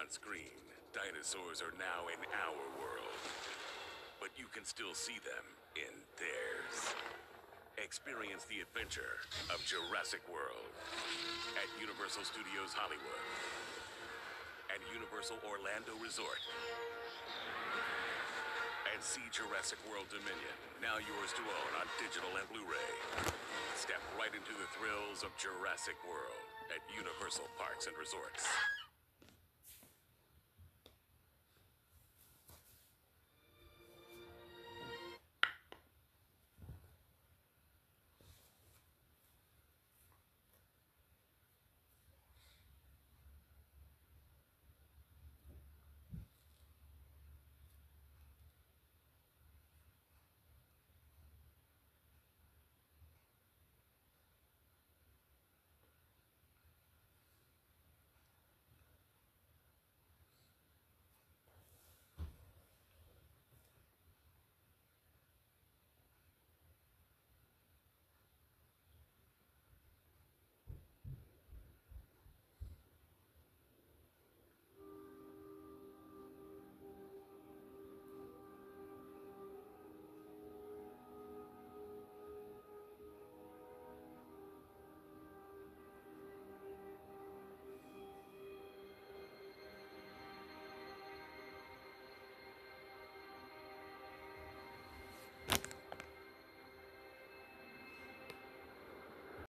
on screen, dinosaurs are now in our world. But you can still see them in theirs. Experience the adventure of Jurassic World at Universal Studios Hollywood and Universal Orlando Resort. And see Jurassic World Dominion, now yours to own on digital and Blu-ray. Step right into the thrills of Jurassic World at Universal Parks and Resorts.